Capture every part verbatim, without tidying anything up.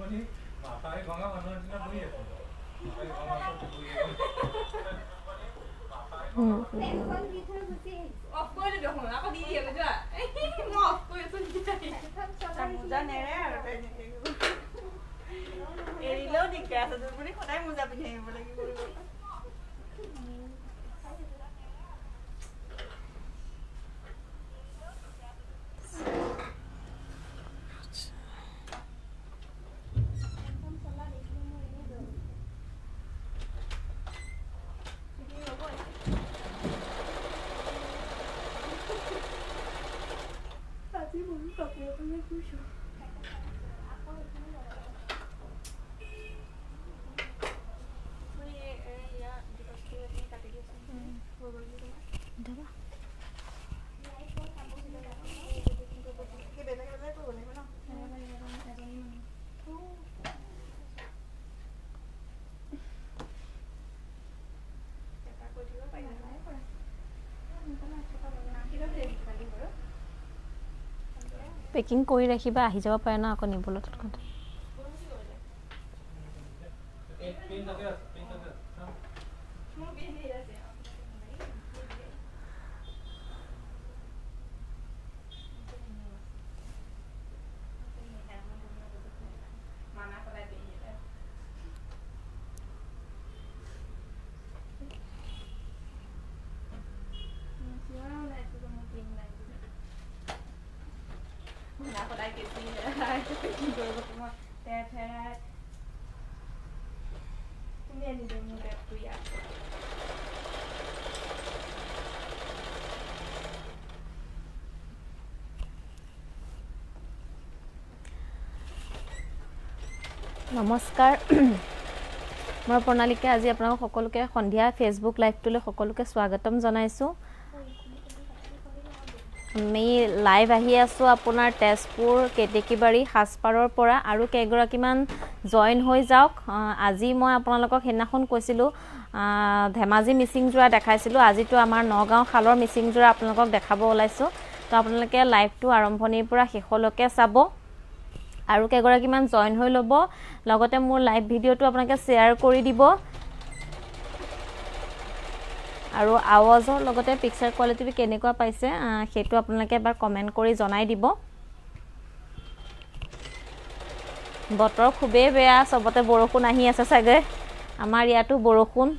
packing কৰি ৰাখিবা আহি যাব পাৰে না আকৌ নিবলৈ তৎক্ষণাত নমস্কাৰ মই প্ৰণালীকে আজি আপোনালোক সকলোকে সন্ধিয়া ফেসবুক লাইভটোলৈ সকলোকে স্বাগতম জনাইছো আমি লাইভ আহি আছো আপোনাৰ তেজপুৰ কেতেকিবাৰী হাসপাৰৰ পৰা আৰু কেইগৰাকীমান জয়েন হৈ যাওক আজি মই আপোনালোকক হেনাখন কৈছিলো ধেমাজি মিচিং জোৰা দেখাইছিলো আজিটো আমাৰ নগাঁও খালৰ মিচিং জোৰা আপোনালোকক দেখাব ওলাইছো তো আপোনালোকে লাইভটো আৰম্ভণিৰ পৰা শেষলৈকে চাব আৰু কেইগৰাকীমান জয়েন হৈ ল'ব লগতে মোৰ লাইভ ভিডিওটো আপোনালোকে শেয়াৰ কৰি দিব আৰু আৱাজৰ লগতে পিকচাৰ কোৱালিটি কেনেকুৱা পাইছে সেইটো আপোনালোকে এবাৰ কমেন্ট কৰি জনাই দিব বতৰ খুবেই বেয়া সবতে বৰষুণ আহি আছে সাগে আমাৰ ইয়াতো বৰষুণ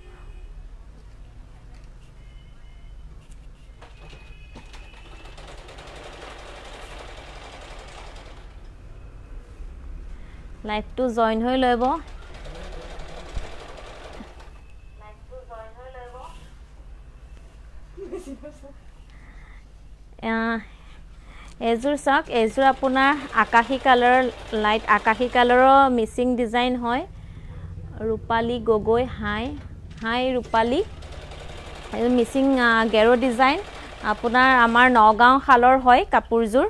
লাইভ টু জয়েন হৈ লব লাইভ টু জয়েন হৈ লব এজুৰ সাক এজুৰ আপোনাৰ আকাশী কালাৰ লাইট আকাশী কালাৰৰ মিচিং ডিজাইন হয় ৰূপালী গগৈ হাই হাই ৰূপালী এই মিচিং গেৰো ডিজাইন আপোনাৰ আমাৰ নগাঁও খালৰ হয় কাপোৰজোৰ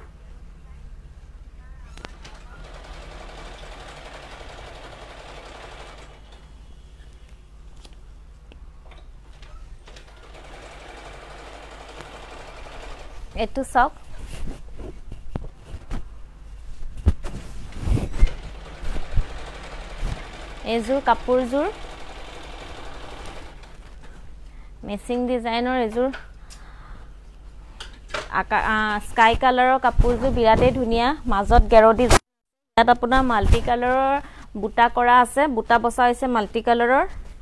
এটো সক এজুৰ কাপোৰজোৰ মেচিং ডিজাইনৰ এজুৰ স্কাই কালাৰৰ কাপোৰজোৰ বিৰাটেই ধুনিয়া মাজত গেৰো ডিজাইন ইয়াত আপোনাৰ মাল্টি কালাৰৰ বুটা কৰা আছে বুটা বসা হৈছে মাল্টি কালাৰৰ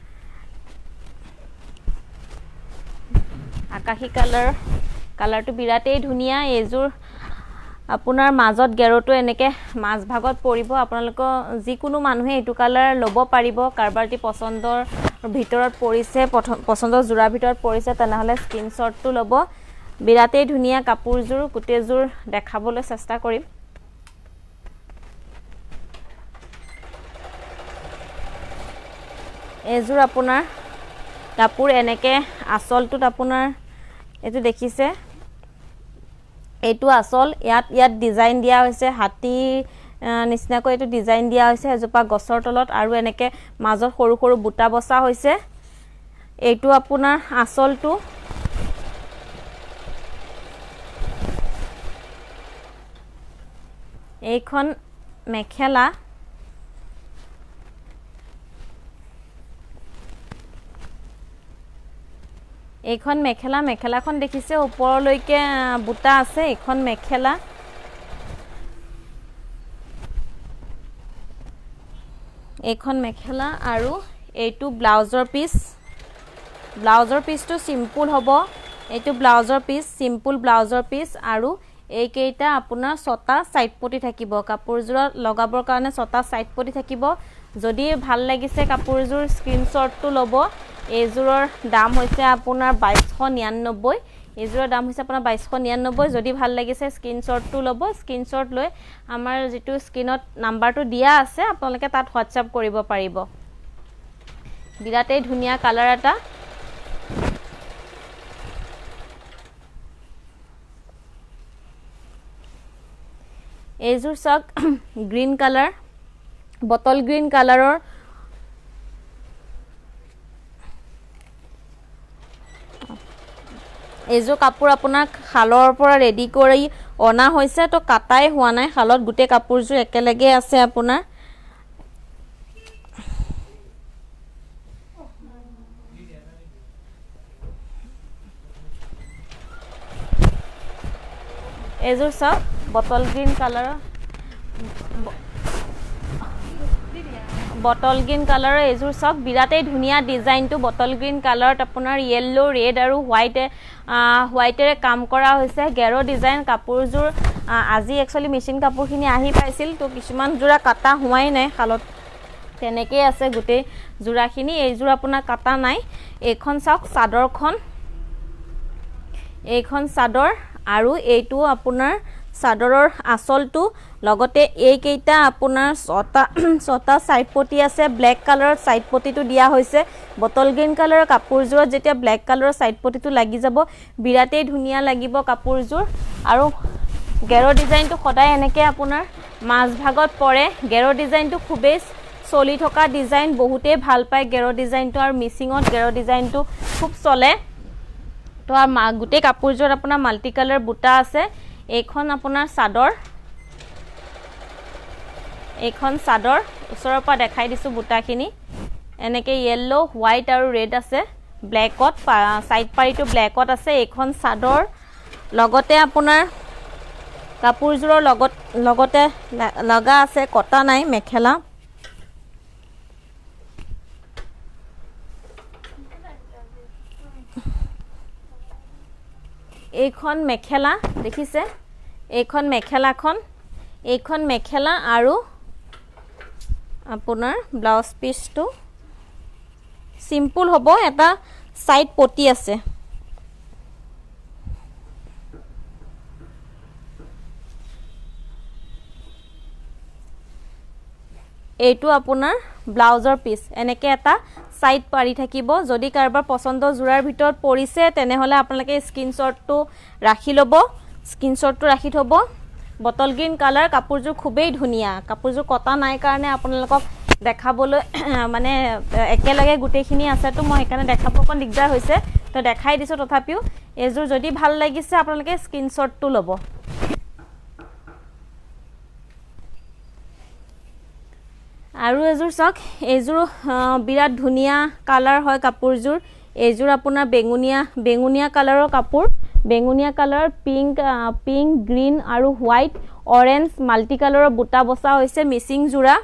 আকাশী কালাৰ কালাৰটো বিৰাটেই ধুনিয়া এজুৰ আপোনাৰ মাজত গেৰোটো এনেকে মাছ ভাগত পৰিব আপোনালোক যিকোনো মানুহে এটো কালাৰ লব পাৰিব কাৰবাৰটি পছন্দৰ ভিতৰত পৰিছে পছন্দৰ জোৰা ভিতৰত পৰিছে তেনেহলে স্ক্ৰিনশ্বটটো লব বিৰাটেই ধুনিয়া কাপোৰজোৰ কুটেজোৰ দেখাবলৈ চেষ্টা কৰিম এজুৰ আপোনাৰ কাপোৰ এনেকে আসলটোত আপোনাৰ এটো দেখিছে এটো আসল ইয়াত ইয়াত ডিজাইন দিয়া হৈছে হাতী নিচিনাকৈ এটো ডিজাইন দিয়া হৈছে এজোপা গছৰ তলত আৰু এনেকে মাজত সৰু সৰু বুটা বসা হৈছে এটো আপোনাৰ আসলটো এইখন মেখেলা এইখন মেখেলা মেখেলাখন দেখিছে ওপৰলৈকে বুটা আছে এইখন মেখেলা এইখন মেখেলা আৰু এইটো ব্লাউজৰ পিস ব্লাউজৰ পিসটো সিম্পল হ'ব এইটো ব্লাউজৰ পিস সিম্পল ব্লাউজৰ পিস আৰু এই কেইটা আপোনাৰ ছটা সাইড পটি থাকিব কাপোৰজোৰ লগাবৰ কাৰণে ছটা সাইড পটি থাকিব যদি ভাল লাগিছে কাপোৰজোৰ স্ক্ৰিনশ্বটটো ল'ব এইজোৰৰ দাম হৈছে আপোনাৰ বাইশ নিৰানব্বৈ এইজোৰৰ দাম হৈছে আপোনাৰ বাইশ নিৰানব্বৈ যদি ভাল লাগিছে স্ক্ৰিনশ্বটটো ল'ব স্ক্ৰিনশ্বট লৈ আমাৰ যেটো স্ক্ৰিনত নাম্বাৰটো দিয়া আছে আপোনালোকে তাত হোৱাটছআপ কৰিব পাৰিব বিৰাটেই ধুনীয়া কালাৰ এটা এইজোৰ সক গ্ৰীন কালাৰ বটল গ্ৰীন কালাৰৰ এইজোৰ কাপোৰ আপোনাক খালৰ পৰা ৰেডি কৰি অনা হৈছে তো কাটাই হোৱা নাই খালত গুটে কাপোৰজোৰ একেলগে আছে আপোনাৰ এইজোৰ সব বটল গ্ৰীন কালাৰৰ বটল গ্ৰীন কালাৰৰ এইজোৰ সব বিৰাটেই ধুনীয়া ডিজাইনটো বটল গ্ৰীন কালাৰত আপোনাৰ ইয়েলো ৰেড আৰু হোৱাইট হোৱাইটেৰে কাম কৰা হৈছে গেৰো ডিজাইন কাপোৰজোৰ আজি একচুয়ালি মেচিন কাপোৰখিনি আহি পাইছিল তো কিছুমান জোৰা কাটা হোৱাই নাই খালত তেনেকৈ আছে গুটে জোৰাখিনি এইজোৰ আপোনাৰ কাটা নাই এইখন চাওক চাদৰখন এইখন চাদৰ আৰু এইটো আপোনাৰ চাদৰৰ আসলটো লগতে এই কেইটা আপোনাৰ ছটা ছটা সাইড পটি আছে ব্ল্যাক কালাৰৰ সাইড পটিটো দিয়া হৈছে বটল গ্ৰীন কালাৰৰ কাপোৰজোৰত যেতিয়া ব্ল্যাক কালাৰৰ সাইড পটিটো লাগি যাব বিৰাটেই ধুনীয়া লাগিব কাপোৰজোৰ আৰু গেৰো ডিজাইনটো সদায় এনেকে আপোনাৰ মাছ ভাগত পৰে গেৰো ডিজাইনটো খুবেই চলি থকা ডিজাইন বহুতেই ভাল পায় গেৰো ডিজাইনটো আৰু মিচিঙত গেৰো ডিজাইনটো খুব চলে তো আর গুটে কাপোৰজোৰ আপোনাৰ মাল্টি কালাৰ বুটা আছে এইখন আপোনাৰ চাদৰ এইখন চাদৰ ওচৰৰ পৰা দেখাই দিছো বুটাখিনি এনেকে ইয়েলো হোৱাইট আৰু ৰেড আছে ব্ল্যাকত সাইড পাৰিটো ব্ল্যাকত আছে এইখন চাদৰ লগতে আপোনাৰ কাপোৰজোৰৰ লগত লগতে লগা আছে কটা নাই মেখেলা এইখন মেখেলা দেখিছে এইখন মেখেলাখন এইখন মেখেলা আৰু আপোনাৰ ব্লাউজ পিসটো সিম্পল হ'ব এটা সাইড পটি আছে এইটো আপোনাৰ ব্লাউজৰ পিস এনেকে এটা সাইড পাৰি থাকিব যদি কাৰবাৰ পছন্দ জোৰাৰ ভিতৰত পৰিছে তেনেহলে আপোনালোকে স্ক্ৰিনশ্বটটো ৰাখি লব স্ক্ৰিনশ্বটটো ৰাখি থব বটল গ্ৰীন কালাৰ কাপোৰজোৰ খুবেই ধুনীয়া কাপোৰজোৰ কটা নাই কাৰণে আপোনালোকক দেখাবলৈ মানে একেলগে গুটেখিনি আছে তো মই এখানে দেখাব কোন দিগদাৰ হৈছে তো দেখাই দিছো তথাপিও এজোৰ যদি ভাল লাগিছে আপোনালোকে স্ক্ৰিনশ্বটটো লব আৰু এজোৰ সক এজোৰ বিৰাট ধুনীয়া কালাৰ হয় কাপোৰজোৰ এজোৰ আপোনাৰ বেঙুনিয়া বেঙুনিয়া কালাৰৰ কাপোৰ বেঙুনিয়া কালাৰ পিংক পিংক গ্ৰীন আৰু হোৱাইট অৰেঞ্জ মাল্টি কালাৰৰ বুটা বসা হৈছে মিচিং জোৰা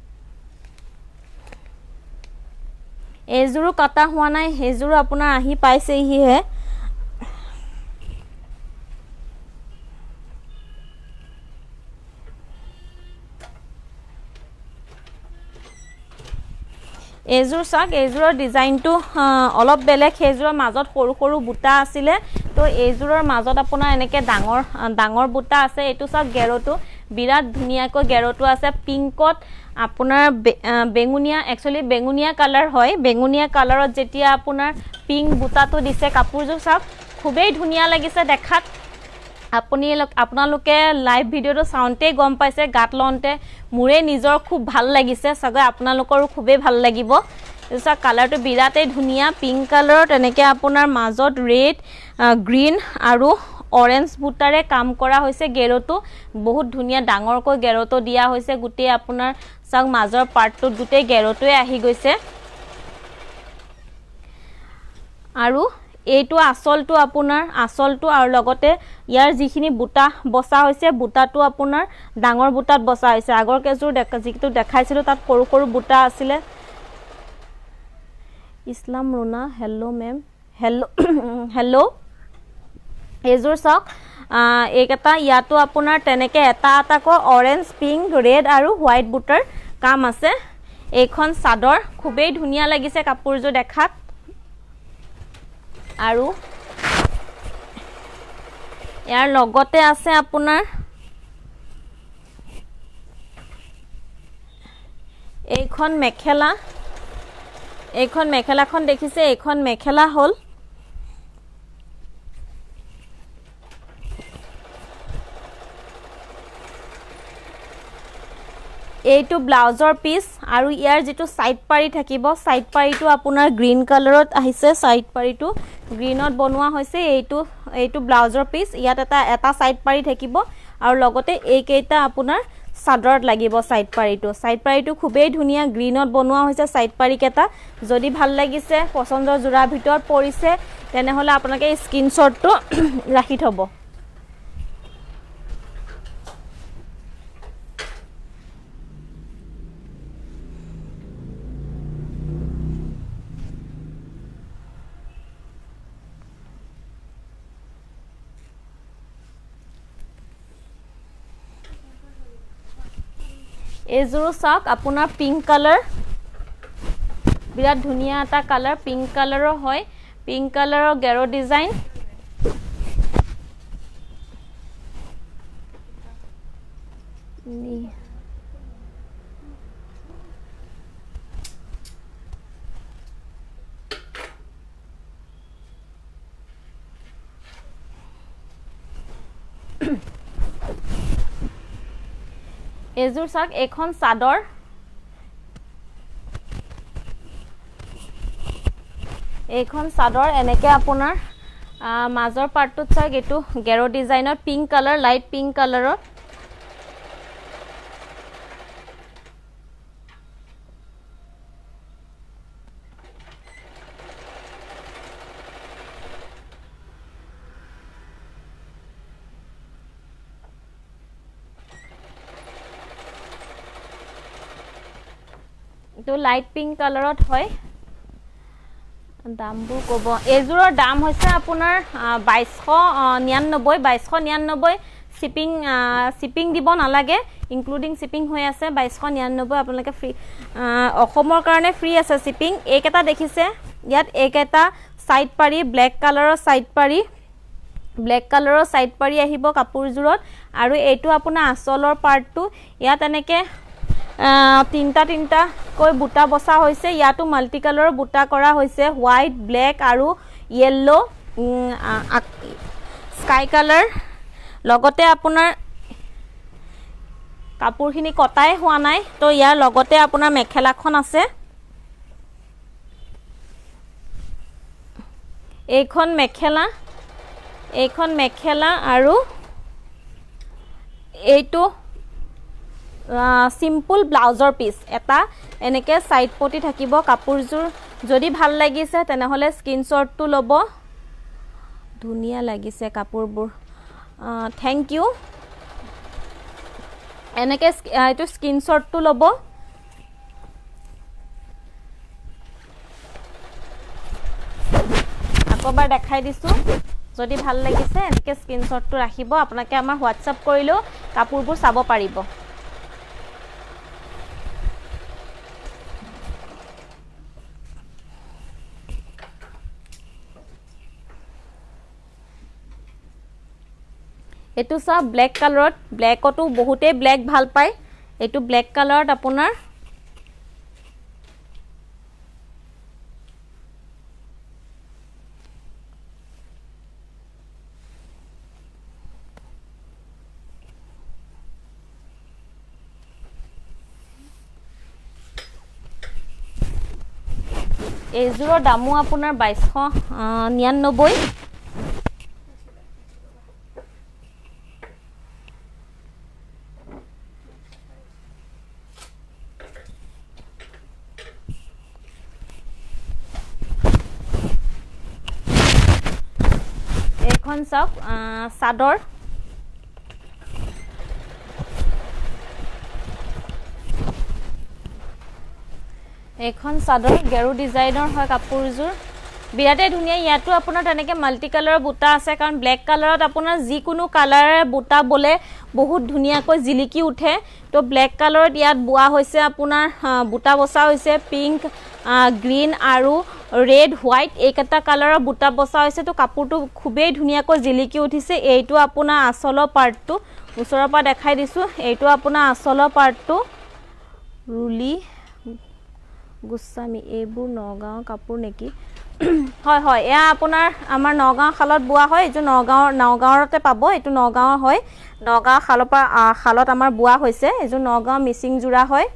এজোৰ কাটা হোৱা নাই হেজোৰ আপোনাৰ আহি পাইছেহি হে এজোৰ সক এজোৰৰ ডিজাইনটো অলপ বেলেগ হেজোৰৰ মাজত সৰু সৰু বুটা আছিল তো এজোৰৰ মাজত আপোনাৰ এনেকে ডাঙৰ ডাঙৰ বুটা আছে এটো সক গেৰোটো বিৰাট ধুনীয়াকৈ গেৰোটো আছে পিংকত আপোনাৰ বেঙুনিয়া একচুয়ালি বেঙুনিয়া কালাৰ হয় বেঙুনিয়া কালাৰত যেতিয়া আপোনাৰ পিংক বুটাটো দিছে কাপোৰজোৰ সক খুবেই ধুনীয়া লাগিছে দেখাত আপুনি আপোনালোকে লাইভ ভিডিওটো চাউন্তে গম পাইছে গাত লনতে মুৰে নিজৰ খুব ভাল লাগিছে সগৈ আপোনালোকৰো খুবেই ভাল লাগিব এসা কালাৰটো বিৰাটেই ধুনীয়া পিংক কালাৰত এনেকে আপোনাৰ মাজত ৰেড গ্ৰীন আৰু অৰেঞ্জ বুটাৰে কাম কৰা হৈছে গেৰোটো বহুত ধুনীয়া ডাঙৰকৈ গেৰোটো দিয়া হৈছে গুটে আপোনাৰ সক মাজৰ পাৰ্টটো গুটে গেৰোটোৱে আহি গৈছে আৰু এইটো আঁচলটো আপোনাৰ আঁচলটো আৰু লগতে ইয়াৰ যিখিনি বুটা বসা হৈছে বুটাটো আপোনাৰ ডাঙৰ বুটাত বসা হৈছে আগৰ কেজুৰ যিটো দেখাইছিলো তাত সৰু সৰু বুটা আছিলে Islam Runa hello ma'am hello hello এজুৰ সক এইকেটা ইয়াতো আপোনাৰ তেনেকে এটা এটাক অৰেঞ্জ পিংক ৰেড আৰু হোৱাইট বুটাৰ কাম আছে এইখন সাদৰ খুবেই ধুনিয়া লাগিছে কাপোৰজো দেখাত আৰু ইয়াৰ লগতে আছে আপোনাৰ এইখন মেখেলা এইখন মেখেলাখন দেখিছে এইখন মেখেলা হল এইটো ব্লাউজৰ পিস আৰু ইয়াৰ যেটো সাইড পাৰি থাকিব সাইড পাৰিটো আপোনাৰ গ্ৰীন কালাৰত আহিছে সাইড পাৰিটো গ্ৰীনত বনোৱা হৈছে এইটো এইটো ব্লাউজৰ পিস ইয়াত এটা এটা সাইড পাৰি থাকিব আৰু লগতে এই কেইটা আপোনাৰ সাদৰত লাগিব সাইড পাৰিটো সাইড পাৰিটো খুবেই ধুনিয়া গ্ৰীনত বনোৱা হৈছে সাইড পাৰি কেটা যদি ভাল লাগিছে পছন্দৰ জোৰা ভিতৰত পৰিছে তেনেহলে আপোনালোকে স্ক্ৰিনশ্বটটো ৰাখি থব এজুৰ সক আপোনাৰ পিংক কালাৰ বিৰাট ধুনিয়া এটা কালাৰ পিংক কালাৰৰ হয় পিংক কালাৰৰ গেৰো ডিজাইন এজুৰ সক এখন সাদৰ এইখন সাদৰ এনেকে আপোনাৰ মাজৰ পাৰ্টটোত চাক এটো গেৰো ডিজাইনৰ পিংক কালাৰ লাইট পিংক কালাৰৰ তো লাইট পিংক কালাৰত হয় দামবোৰ কব এজুৰৰ দাম হৈছে আপোনাৰ বাইশ নিৰানব্বৈ বাইশ নিৰানব্বৈ শিপিং শিপিং দিব নালাগে ইনক্লুডিং শিপিং হৈ আছে বাইশ নিৰানব্বৈ আপোনালোকে ফ্ৰী অসমৰ কাৰণে ফ্ৰী আছে শিপিং এইকেটা দেখিছে ইয়াত এইকেটা সাইড পাৰি ব্ল্যাক কালাৰৰ সাইড পাৰি ব্ল্যাক কালাৰৰ সাইড পাৰি আহিব কাপোৰজোৰত আৰু এইটো আপোনাৰ আঁচলৰ পাৰ্টটো ইয়াত এনেকে তিনটা তিনটা কৈ বুটা বসা হৈছে ইয়াতো মাল্টি কালাৰৰ বুটা কৰা হৈছে হোৱাইট ব্ল্যাক আৰু ইয়েলো স্কাই কালাৰ লগতে আপোনাৰ কাপোৰখিনি কটাই হোৱা নাই তো ইয়াৰ লগতে আপোনাৰ মেখেলাখন আছে এইখন মেখেলা এইখন মেখেলা আৰু এইটো সিম্পল ব্লাউজৰ পিস এটা এনেকে সাইড পটি থাকিব কাপোৰজোৰ যদি ভাল লাগিছে তেনেহলে স্ক্ৰিনশ্বটটো লব ধুনিয়া লাগিছে কাপোৰবোৰ থ্যাংক ইউ এনেকে এটো স্ক্ৰিনশ্বটটো লব আকবাৰ দেখাই দিছো যদি ভাল লাগিছে এনেকে স্ক্ৰিনশ্বটটো ৰাখিব আপোনাকে আমাৰ হোৱাটসএপ কৰিলো কাপোৰবোৰ চাব পাৰিব এটো সব ব্ল্যাক কালাৰত ব্ল্যাকটো বহুতে ব্ল্যাক ভাল পায় এটো ব্ল্যাক কালাৰত আপোনাৰ এইজোৰৰ দামো আপোনাৰ বাইশ নিৰানব্বৈ এইখন চাওক চাদৰ এইখন চাদৰ গেৰু ডিজাইনৰ হয় কাপোৰযোৰ বিৰাটে ধুনীয়া ইয়াতো আপোনাৰ তেনেকে মাল্টি কালাৰৰ বুটা আছে কাৰণ ব্লেক কালাৰত আপোনাৰ যিকোনো কালাৰৰ বুটা বলে বহুত ধুনীয়াকৈ জিলিকি উঠে তো ব্লেক কালাৰত ইয়াত বুৱা হৈছে আপোনাৰ বুটা বসা হৈছে পিংক গ্ৰীন আৰু ৰেড হোৱাইট এইকেটা কালাৰৰ বুটা বসা হৈছে তো কাপোৰটো খুবেই ধুনীয়াকৈ জিলিকি উঠিছে এইটো আপোনাৰ আসলৰ পাৰ্টটো ওচৰৰ পৰা দেখাই দিছো এইটো আপোনাৰ আসলৰ পাৰ্টটো ৰুলি গোস্বামী এইবোৰ নগাঁও কাপোৰ নেকি হয় হয় এয়া আপোনাৰ আমাৰ নগাঁও খালত বুৱা হয় এইটো নগাঁও নগাঁওতে পাব এইটো নগাঁও হয় নগাঁও খালৰ পৰা খালত আমাৰ বুৱা হৈছে এইটো নগাঁও মিচিং জোৰা হয়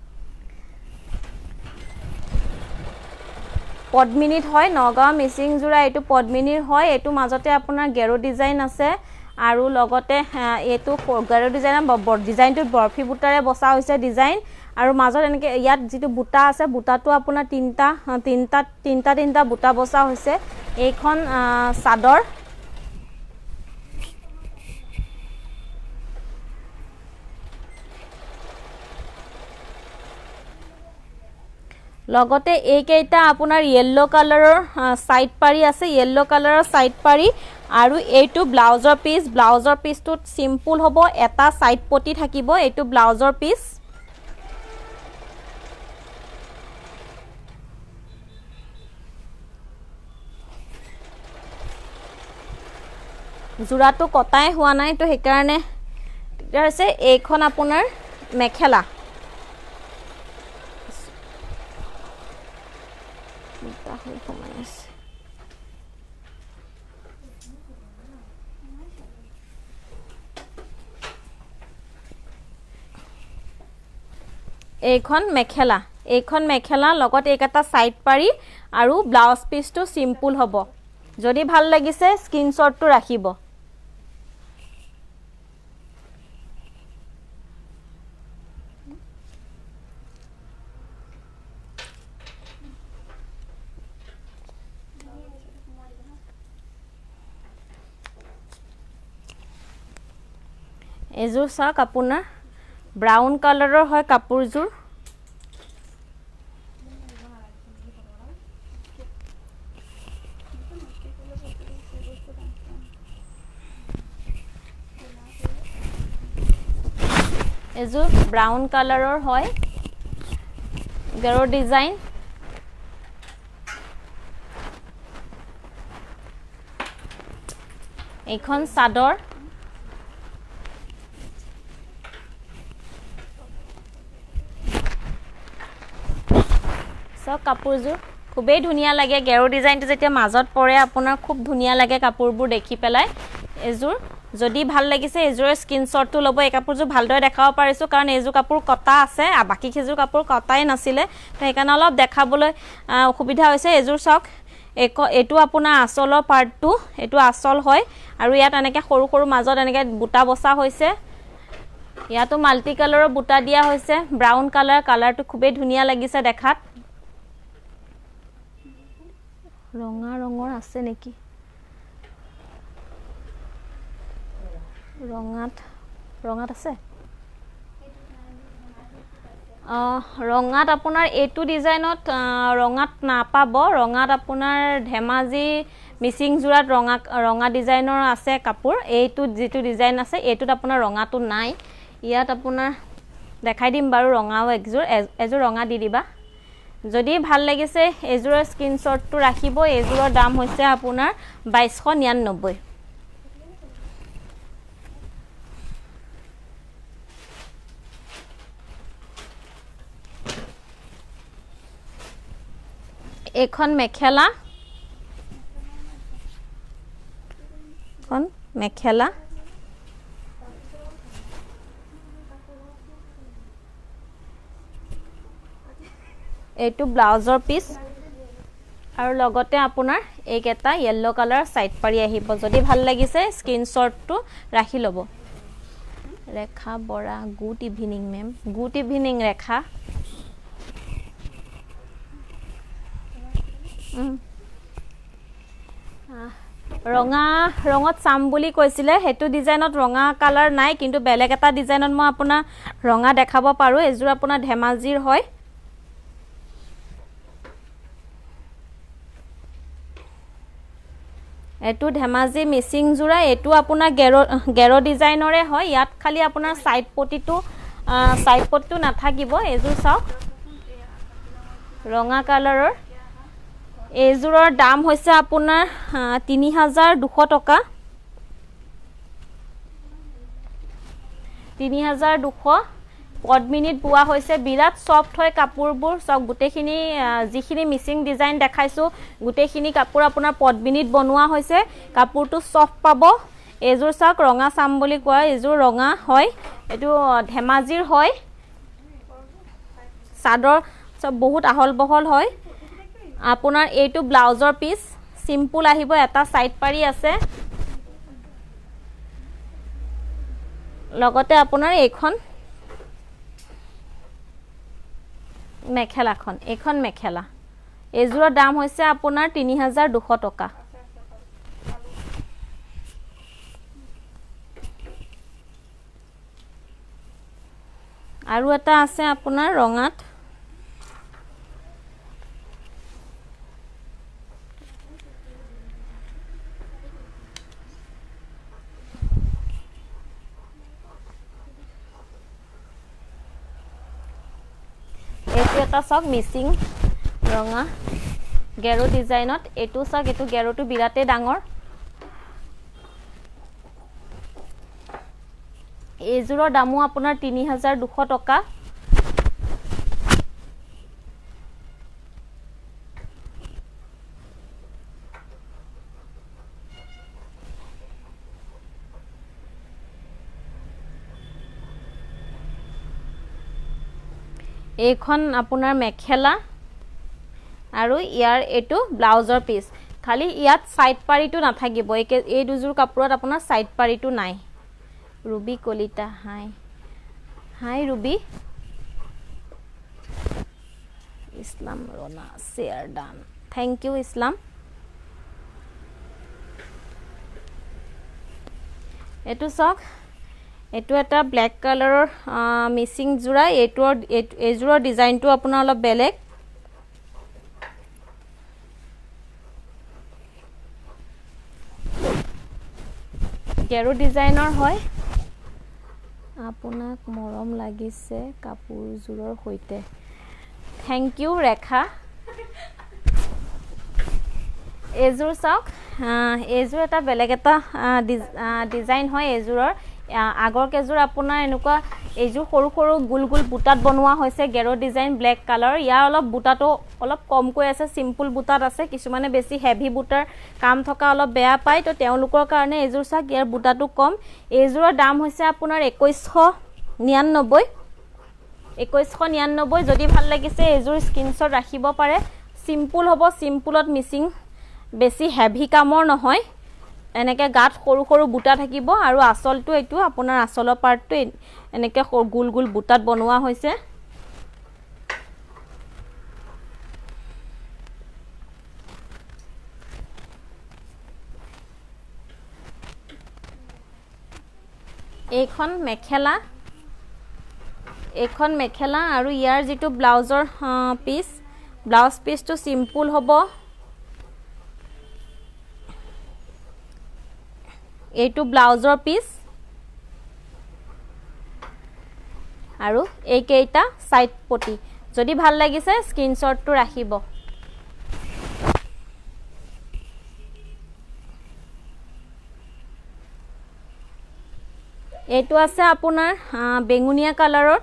পদ্মিনীত হয় নগাঁও মিচিং জোৰা এইটো পদ্মিনীৰ হয় এইটো মাজতে আপোনাৰ গেৰু ডিজাইন আছে আৰু লগতে এইটো গেৰু ডিজাইনৰ ডিজাইনটো বৰফি বুটাৰে বসা হৈছে ডিজাইন আৰু মাজত এনেকে ইয়াত যেটো বুটা আছে বুটাটো আপোনাৰ তিনটা তিনটা তিনটা তিনটা বুটা বসা হৈছে এইখন চাদৰ লগতে এইকেইটা আপোনাৰ ইয়েলো কালাৰৰ সাইড পাৰি আছে ইয়েলো কালাৰৰ সাইড পাৰি আৰু এইটো ব্লাউজৰ পিস ব্লাউজৰ পিসটো সিম্পল হ'ব এটা সাইড পটি থাকিব এইটো ব্লাউজৰ পিস জোৰাটো কটাই হোৱা নাই তো হেকাৰণে এটা আছে এইখন আপোনাৰ মেখেলা এইখন মেখেলা এইখন মেখেলা লগত একটা সাইড পাৰি আৰু ব্লাউজ পিসটো সিম্পল হ'ব যদি ভাল লাগিছে স্ক্ৰিনশ্বটটো ৰাখিব এজোৰ চাওক আপোনাৰ ব্ৰাউন কালাৰৰ হয় কাপোৰজোৰ এজোৰ ব্ৰাউন কালাৰৰ হয় গেৰু ডিজাইন এইখন চাদৰ সব কাপোৰজোৰ খুবেই ধুনীয়া লাগে গেৰু ডিজাইনটো যেতিয়া মাজত পৰে আপোনাৰ খুব ধুনীয়া লাগে কাপোৰবোৰ দেখি পেলাই এজোৰ যদি ভাল লাগিছে এজোৰ স্ক্ৰিনশ্বটটো ল'ব এই কাপোৰজোৰ ভালদৰে দেখাব পাৰিছো কাৰণ এজোৰ কাপোৰ কটা আছে আৰু বাকি খেজোৰ কাপোৰ কটাই নাছিলে তো সেইকাৰণে অলপ দেখাবলৈ অসুবিধা হৈছে এজোৰ চাওক এটো আপোনাৰ আসলৰ পাৰ্টটো এটো আসল হয় আৰু ইয়াত এনেকে সৰু সৰু মাজত এনেকে বুটা বসা হৈছে ইয়াতো মাল্টি কালাৰৰ বুটা দিয়া হৈছে ব্ৰাউন কালাৰ কালাৰটো খুবেই ধুনীয়া লাগিছে দেখাত ৰঙা ৰঙৰ আছে নেকি ৰঙাত ৰঙাত আছে ৰঙাত আপোনাৰ এটো ডিজাইনত ৰঙাত নাপাব ৰঙাত আপোনাৰ ধেমাজি মিচিং জোৰাত ৰঙা ৰঙা ডিজাইনৰ আছে কাপোৰ এইটো যেটো ডিজাইন আছে এটোত আপোনাৰ ৰঙাটো নাই ইয়াত আপোনাৰ দেখাই দিম বাৰু ৰঙাও একজোৰ এজোৰ ৰঙা দি দিবা যদি ভাল লাগিছে এজোৰৰ স্ক্ৰিনশ্বটটো ৰাখিব এজোৰৰ দাম হৈছে আপোনাৰ বাইশ নিৰানব্বৈ এখন মেখেলা খন মেখেলা এইটো ব্লাউজৰ পিস আৰু লগতে আপোনাৰ এইকেটা ইয়েলো কালাৰ সাইড পাৰি আহিব যদি ভাল লাগিছে স্ক্ৰিনশ্বটটো ৰাখি ল'ব Rekha Bora good evening ma'am good evening Rekha ৰঙা ৰঙত চাম বুলি কৈছিলে হেতু ডিজাইনত ৰঙা কালাৰ নাই কিন্তু বেলেগ এটা ডিজাইনত মই আপোনাৰ ৰঙা দেখাব পাৰো এজোৰ আপোনাৰ ধেমাজিৰ হয় এটু ধেমাজি মিসিং জোৰা এটু আপোনাৰ গেৰো গেৰো ডিজাইনৰে হয় ইয়াত খালি আপোনাৰ সাইড পটিটো সাইড পটিটো নাথাকিব এজোৰ চাওক ৰঙা কালাৰৰ এজোৰৰ দাম হৈছে আপোনাৰ তিনি হাজাৰ দুশ টকা তিনি হাজাৰ দুশ পদ্মিনীত বুৱা হৈছে বিৰাট সফট হয় কাপোৰবোৰ সব গুটেখিনি যিখিনি মিসিং ডিজাইন দেখাইছো গুটেখিনি কাপোৰ আপোনাৰ পদ্মিনীত বনোৱা হৈছে কাপোৰটো সফট পাব এজোৰ চাক ৰঙা চাম বুলি কোৱা এজোৰ ৰঙা হয় এটো ধেমাজিৰ হয় সাদৰ সব বহুত আহল বহল হয় আপোনাৰ এইটো ব্লাউজৰ পিস সিম্পল আহিব এটা সাইড পাৰি আছে লগতে আপোনাৰ এইখন মেখেলাখন এখন মেখেলা এজোৰৰ দাম হৈছে আপোনাৰ তিনি হাজাৰ দুশ টকা আৰু এটা আছে আপোনাৰ ৰঙাত এটা সক মিসিং ৰঙা গেৰো ডিজাইনত এটু সক এটু গেৰোটো বিৰাতে ডাঙৰ এজোৰৰ দামো আপোনাৰ তিনি হাজাৰ দুশ টকা এইখন আপোনাৰ মেখেলা আৰু ইয়াৰ এটো ব্লাউজৰ পিস খালি ইয়াত সাইড পাৰিটো নাথাকিব এই দুজোৰ কাপোৰত আপোনাৰ সাইড পাৰিটো নাই Ruby Kalita hi hi Ruby Islam Runa share done thank you Islam এটো সক এটো এটা ব্ল্যাক কালাৰৰ মিসিং জোৰা এটোৰ এজোৰৰ ডিজাইনটো আপোনাৰ অলপ বেলেগ গেৰো ডিজাইনৰ হয় আপোনাক মৰম লাগিছে কাপোৰজোৰৰ হৈতে থ্যাংক ইউ ৰেখা এজোৰ চাওক এজোৰ এটা বেলেগ এটা ডিজাইন হয় এজোৰৰ আগৰ কেজোৰ আপোনাৰ এনেকুৱা এজোৰ সৰু সৰু গুল গুল বুটাত বনোৱা হৈছে গেৰো ডিজাইন ব্ল্যাক কালাৰ ইয়াৰ অলপ বুটাটো অলপ কমকৈ আছে সিম্পল বুটাত আছে কিছুমানে বেছি হেভি বুটাৰ কাম থকা অলপ বেয়া পায় তো তেওঁলোকৰ কাৰণে এজোৰ চাক ইয়াৰ বুটাটো কম এজোৰৰ দাম হৈছে আপোনাৰ একৈশ নিৰানব্বৈ একৈশ নিৰানব্বৈ যদি ভাল লাগিছে এজোৰ স্ক্ৰিনশ্বট ৰাখিব পাৰে সিম্পল হ'ব সিম্পলত মিসিং বেছি হেভি কামৰ নহয় এনেকে গাত সৰু সৰু বুটা থাকিব আৰু আসলটো এটো আপোনাৰ আসলৰ পাৰ্টটো এনেকে গুল গুল বুটাত বনোৱা হৈছে এইখন মেখেলা এইখন মেখেলা আৰু ইয়াৰ যেটো ব্লাউজৰ পিস ব্লাউজ পিসটো সিম্পল হ'ব এইটো ব্লাউজৰ পিস আৰু এই কেইটা সাইড পটি যদি ভাল লাগিছে স্ক্ৰিনশ্বটটো ৰাখিব এইটো আছে আপোনাৰ বেঙুনিয়া কালাৰৰ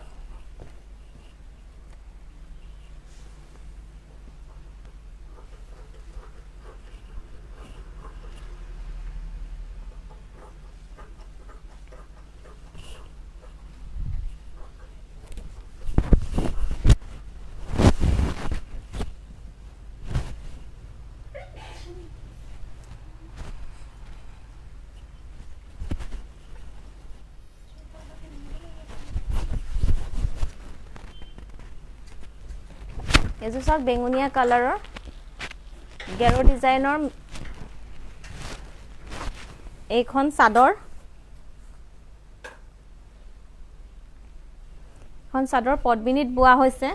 এজো সব বেঙুনিয়া কালাৰৰ গেৰো ডিজাইনৰ এইখন চাদৰ এখন চাদৰ পদ্মিনীত বোৱা হৈছে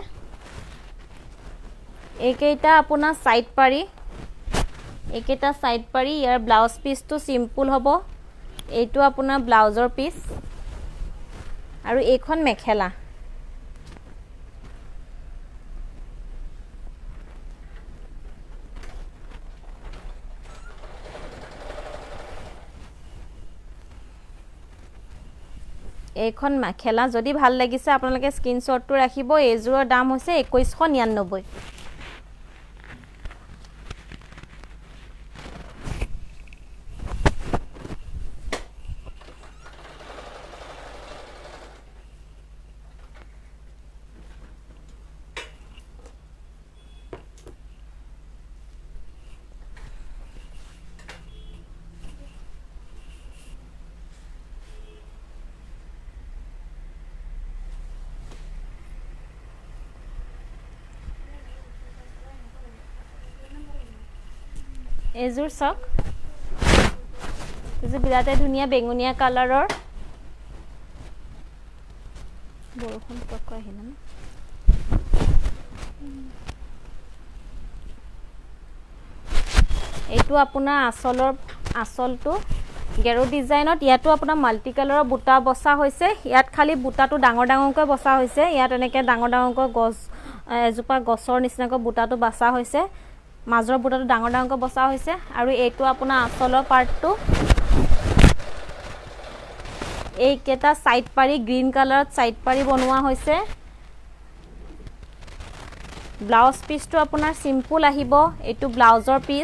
এইকেইটা আপোনাৰ সাইড পাৰি এইকেইটা সাইড পাৰি ইয়াৰ ব্লাউজ পিসটো সিম্পল হ'ব এইটো আপোনাৰ ব্লাউজৰ পিস আৰু এইখন মেখেলা এইখন মেখেলা যদি ভাল লাগিছে আপোনালোকে স্ক্ৰিনশ্বটটো ৰাখিব এইজোৰৰ দাম হৈছে একৈশ নিৰানব্বৈ এজোৰ সক যে বিৰাতে ধুনিয়া বেঙুনিয়া কালাৰৰ বৰখন পকৰা আহিলা না এইটো আপোনাৰ আসলৰ আসলটো গেৰো ডিজাইনত ইয়াতো আপোনাৰ মাল্টি কালাৰৰ বুটা বসা হৈছে ইয়াত খালি বুটাটো ডাঙৰ ডাঙৰকৈ বসা হৈছে ইয়াত এনেকে ডাঙৰ ডাঙৰকৈ গছ এজোপা গছৰ নিচিনাকৈ বুটাটো বসা হৈছে মাজৰ বুটাটো ডাঙৰ ডাঙৰকৈ বসা হৈছে আৰু এইটো আপোনাৰ আসলৰ পাৰ্টটো এই কেটা সাইড পাৰি গ্ৰীন কালাৰত সাইড পাৰি বনোৱা হৈছে ব্লাউজ পিসটো আপোনাৰ সিম্পল আহিব এইটো ব্লাউজৰ পিস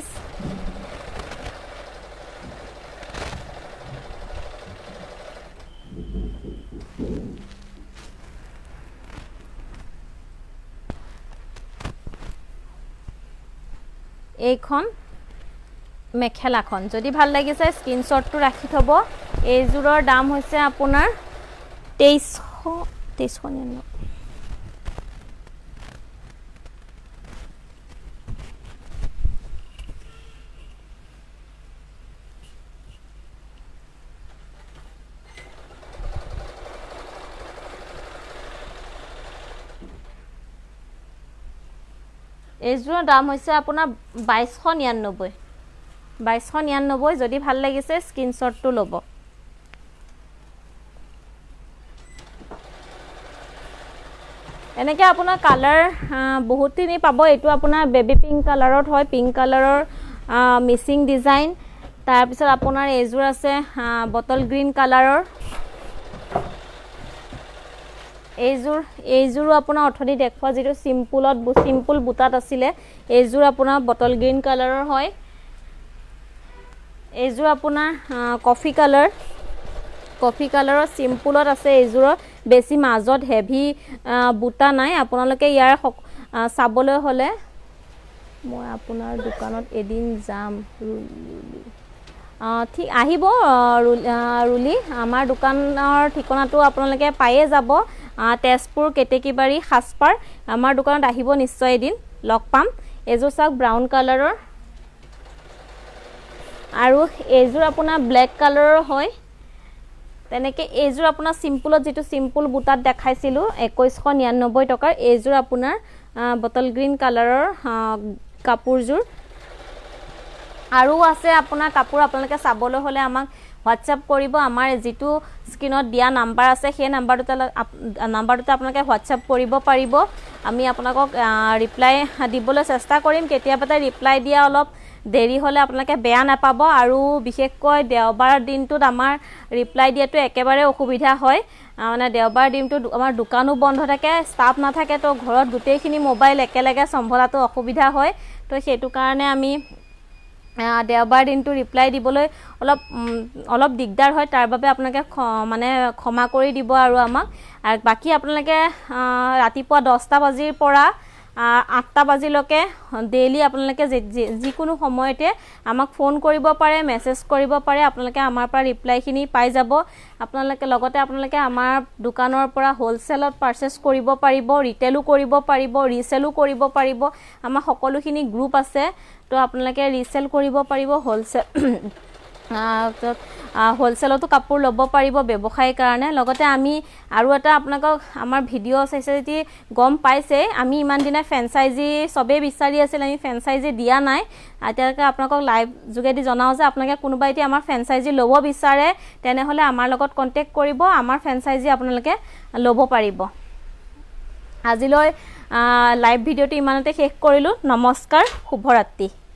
এইখন মেখেলাখন যদি ভাল লাগিছে স্ক্ৰিনশ্বটটো ৰাখি থব এইজোৰৰ দাম হৈছে আপোনাৰ তেইশ তেইশ নিৰানব্বৈ এইজোৰৰ দাম হৈছে আপোনাৰ বাইশ নিৰানব্বৈ বাইশ নিৰানব্বৈ যদি ভাল লাগিছে স্ক্ৰিনশ্বটটো ল'ব এনেকে আপোনাৰ কালাৰ বহুতখিনি পাব এইটো আপোনাৰ বেবি পিংক কালাৰত হয় পিংক কালাৰৰ মিচিং ডিজাইন তাৰ পিছত আপোনাৰ এইজোৰ আছে বটল গ্ৰীন কালাৰৰ এইজোৰ এইজোৰ আপোনাৰ অথনি দেখুৱা যেটো সিম্পলত সিম্পল বুটাত আছিলে এইজোৰ আপোনাৰ বটল গ্ৰীন কালাৰৰ হয় এইজোৰ আপোনাৰ কফি কালাৰ কফি কালাৰৰ সিম্পলত আছে এইজোৰৰ বেছি মাজত হেভি বুটা নাই আপোনালোকে ইয়াৰ চাবলৈ হলে মই আপোনাৰ দোকানত এদিন যাম ঠিক আহিব ৰুলি আমাৰ দোকানৰ ঠিকনাটো আপোনালোকে পায়ে যাব তেজপুৰ কেতেকিবাৰী হাসপাৰ আমাৰ দোকানত আহিব নিশ্চয় এদিন লগ পাম এজোৰ চাক ব্ৰাউন কালাৰৰ আৰু এজোৰ আপোনাৰ ব্ল্যাক কালাৰৰ হয় তেনেকে এজোৰ আপোনাৰ সিম্পলত যেটো সিম্পল বুটাত দেখাইছিলো একৈশ নিৰানব্বৈ টকাৰ এজোৰ আপোনাৰ বটল গ্ৰীন কালাৰৰ কাপোৰজোৰ আৰু আছে আপোনাৰ কাপোৰ আপোনালোকে চাবলৈ হলে আমাক হোৱাটসঅ্যাপ কৰিব আমাৰ যেটো স্ক্ৰিনত দিয়া নাম্বাৰ আছে সেই নাম্বাৰটো নাম্বাৰটো আপোনালোকে হোৱাটসঅ্যাপ কৰিব পাৰিব আমি আপোনালোকক ৰিপ্লাই দিবলৈ চেষ্টা কৰিম কেতিয়াবাতে ৰিপ্লাই দিয়া অলপ দেৰি হলে আপোনালোকে বেয়া নাপাব আৰু বিশেষকৈ দেওবাৰ দিনটোত আমাৰ ৰিপ্লাই দিয়াটো একেবাৰে অসুবিধা হয় মানে দেওবাৰ দিনটোত আমাৰ দোকানো বন্ধ থাকে ষ্টাফ নাথাকে তো ঘৰত গোটেইখিনি মোবাইল একেলগে সম্ভলাটো অসুবিধা হয় তো সেইটো কাৰণে আমি দেওবাৰ দিনটো ৰিপ্লাই দিবলৈ অলপ অলপ দিগদাৰ হয় তাৰ বাবে আপোনালোকে মানে ক্ষমা কৰি দিব আৰু আমাক আৰু বাকি আপোনালোকে ৰাতিপুৱা দহটা বাজিৰ পৰা আঠটা বাজিলৈকে ডেইলি আপোনালোকে যিকোনো সময়তে আমাক ফোন কৰিব পাৰে মেছেজ কৰিব পাৰে আপোনালোকে আমাৰ পৰা ৰিপ্লাইখিনি পাই যাব আপোনালোকে লগতে আপোনালোকে আমাৰ দোকানৰ পৰা হোলসেলত পাৰচেজ কৰিব পাৰিব ৰিটেলো কৰিব পাৰিব ৰিসেলো কৰিব পাৰিব আমাৰ সকলোখিনি গ্ৰুপ আছে তো আপোনালোকে ৰিসেল কৰিব পাৰিব হোলসেল হোলচেলতো কাপোৰ ল'ব পাৰিব ব্যৱসায়ৰ কাৰণে লগতে আমি আৰু এটা আপোনালোকক আমাৰ ভিডিঅ' চাইছে যদি গম পাইছে আমি ইমান দিনে ফ্ৰেঞ্চাইজি সবেই বিচাৰি আছিল আমি ফ্ৰেঞ্চাইজি দিয়া নাই এতিয়ালৈকে আপোনালোকক লাইভ যোগেদি জনাও যে আপোনালোকে কোনোবা এটি আমাৰ ফ্ৰেঞ্চাইজি ল'ব বিচাৰে তেনেহ'লে আমাৰ লগত কন্টেক্ট কৰিব আমাৰ ফ্ৰেঞ্চাইজি আপোনালোকে ল'ব পাৰিব আজিলৈ লাইভ ভিডিঅ'টো ইমানতে শেষ কৰিলোঁ নমস্কাৰ শুভৰাত্ৰি